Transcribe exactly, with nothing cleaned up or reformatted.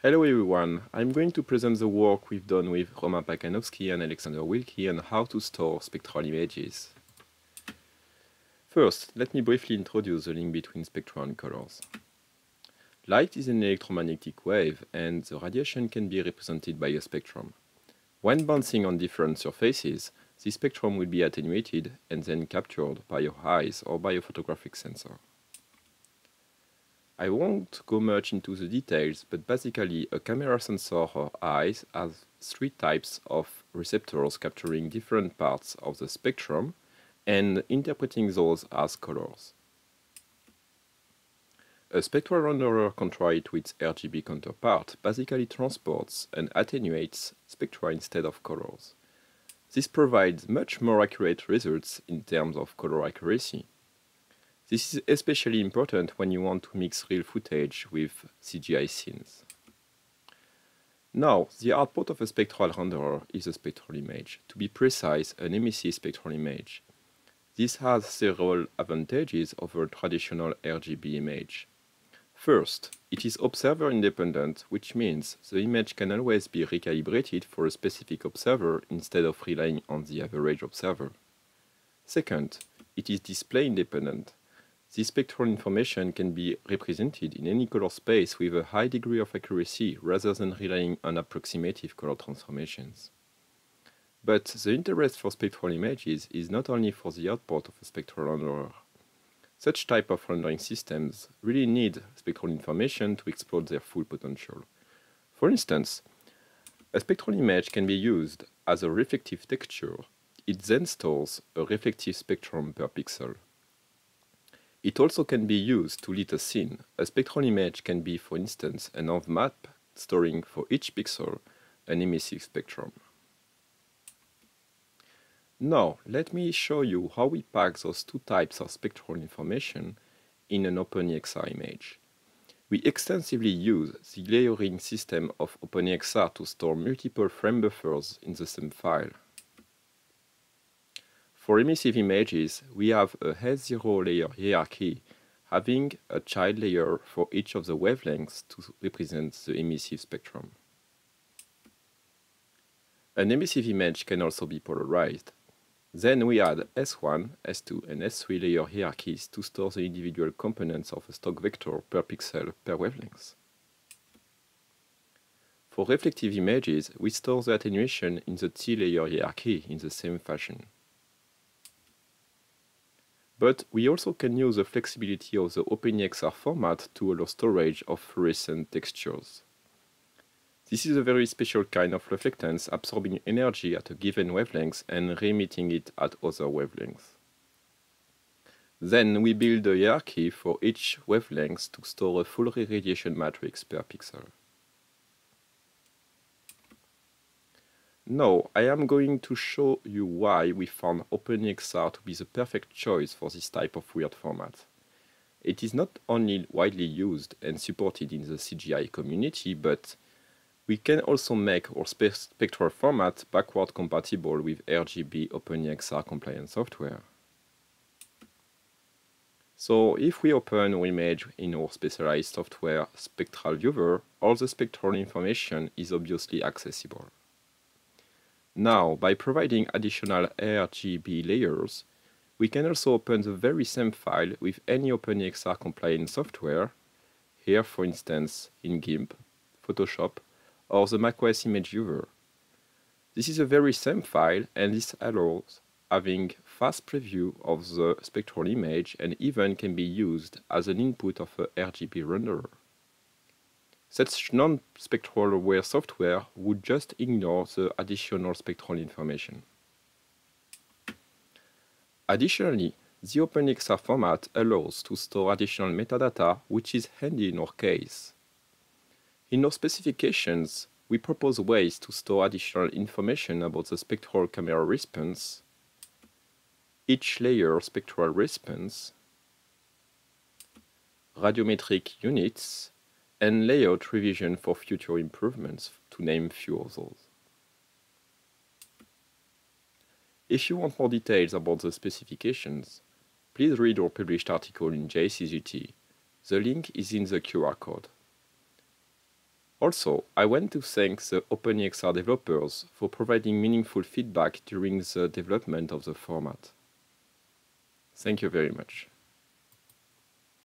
Hello everyone, I'm going to present the work we've done with Roman Pakanowski and Alexander Wilkie on how to store spectral images. First, let me briefly introduce the link between spectra and colors. Light is an electromagnetic wave, and the radiation can be represented by a spectrum. When bouncing on different surfaces, this spectrum will be attenuated and then captured by your eyes or by a photographic sensor. I won't go much into the details, but basically a camera sensor or eyes has three types of receptors capturing different parts of the spectrum and interpreting those as colors. A spectral renderer contrary to its R G B counterpart basically transports and attenuates spectra instead of colors. This provides much more accurate results in terms of color accuracy. This is especially important when you want to mix real footage with C G I scenes. Now, the output of a spectral renderer is a spectral image. To be precise, an emissive spectral image. This has several advantages over a traditional R G B image. First, it is observer independent, which means the image can always be recalibrated for a specific observer instead of relying on the average observer. Second, it is display independent. This spectral information can be represented in any color space with a high degree of accuracy rather than relying on approximative color transformations. But the interest for spectral images is not only for the output of a spectral renderer. Such type of rendering systems really need spectral information to exploit their full potential. For instance, a spectral image can be used as a reflective texture. It then stores a reflective spectrum per pixel. It also can be used to lit a scene. A spectral image can be, for instance, an env map storing for each pixel an emissive spectrum. Now, let me show you how we pack those two types of spectral information in an OpenEXR image. We extensively use the layering system of OpenEXR to store multiple frame buffers in the same file. For emissive images, we have a S zero layer hierarchy, having a child layer for each of the wavelengths to represent the emissive spectrum. An emissive image can also be polarized. Then we add S one, S two, and S three layer hierarchies to store the individual components of a stock vector per pixel per wavelength. For reflective images, we store the attenuation in the T layer hierarchy in the same fashion. But we also can use the flexibility of the OpenEXR format to allow storage of fluorescent textures. This is a very special kind of reflectance, absorbing energy at a given wavelength and re-emitting it at other wavelengths. Then we build a hierarchy for each wavelength to store a full re-radiation matrix per pixel. Now, I am going to show you why we found OpenEXR to be the perfect choice for this type of weird format. It is not only widely used and supported in the C G I community, but we can also make our spe spectral format backward compatible with R G B OpenEXR compliant software. So if we open our image in our specialized software Spectral Viewer, all the spectral information is obviously accessible. Now, by providing additional R G B layers, we can also open the very same file with any OpenEXR compliant software, here for instance in GIMP, Photoshop, or the macOS Image Viewer. This is the very same file, and this allows having fast preview of the spectral image and even can be used as an input of a R G B renderer. Such non-spectral aware software would just ignore the additional spectral information. Additionally, the OpenEXR format allows to store additional metadata, which is handy in our case. In our specifications, we propose ways to store additional information about the spectral camera response, each layer spectral response, radiometric units, and layout revision for future improvements, to name few of those. If you want more details about the specifications, please read our published article in J C G T. The link is in the Q R code. Also, I want to thank the OpenEXR developers for providing meaningful feedback during the development of the format. Thank you very much.